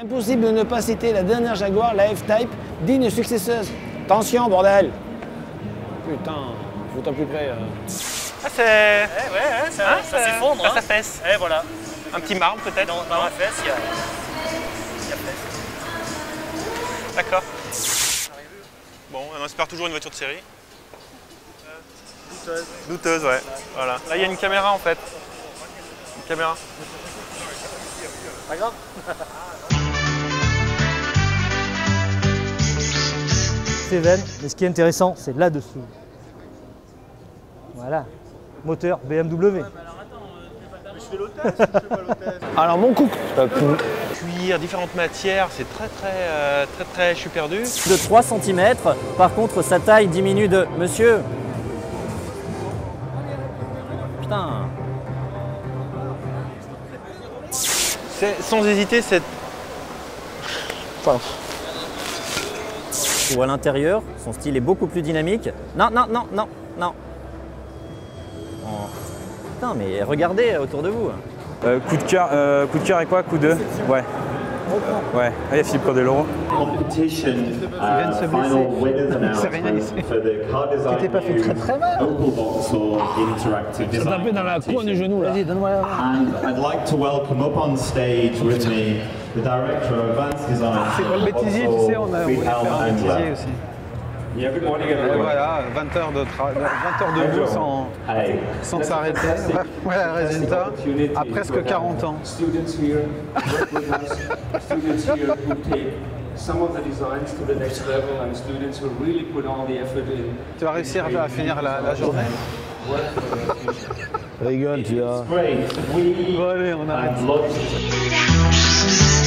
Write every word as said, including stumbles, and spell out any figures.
Impossible de ne pas citer la dernière Jaguar, la F-Type, digne successeuse. Attention, bordel! Putain, faut un plus près. Euh... Ah, c'est... Ouais, ouais, ouais, ça, hein, ça s'effondre. Ça, hein. ça fesse. Et voilà. Un petit marbre peut-être. Dans, dans la fesse, il y a... il y a fesse. D'accord. Bon, on espère toujours une voiture de série. Douteuse. Douteuse, ouais. Voilà. Là, il y a une caméra en fait. Une caméra. Pas grave. C'est vaine, mais ce qui est intéressant, c'est là-dessous. Voilà. Moteur B M W. Alors, mon couple. Cuir, différentes matières, c'est très très euh, très très je suis perdu. De trois centimètres, par contre sa taille diminue de... Monsieur. Putain. C'est, sans hésiter, c'est... Enfin, Ou à l'intérieur, son style est beaucoup plus dynamique. Non, non, non, non, non. Oh. Putain, mais regardez autour de vous. Euh, coup de cœur, euh, coup de cœur et quoi? Coup de... Ouais. Euh, ouais. Ah, il y a Philippe Cordeloro. Competition, uh, final winners announcement for the car design T'es pas fait très très mal. Opel Vauxhall Interactive Ça tapait Design dans la cour du Competition. genou là. Vas-y, donne-moi la main. And I'd like to welcome up on stage with me the director of Advanced Design. C'est pour le bêtisier, tu sais, on a voulu faire un bêtisier aussi. Yeah, good morning Et everyone. voilà, vingt heures de tra... vingt heures de bout sans, Hey, sans s'arrêter. Voilà, résultat, à presque quarante ans. Students here work with us, students here who take some of the designs to the next level, and students who really put all the effort in. Tu vas réussir à finir la, la journée? Rigole, tu vois. great. We Bon allez, on arrête. had lots